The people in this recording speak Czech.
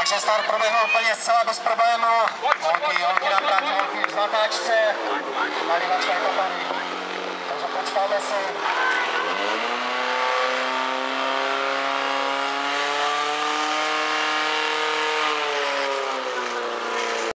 Takže start proběhl úplně zcela bez problému. Holky na práci, holky v znatáčce.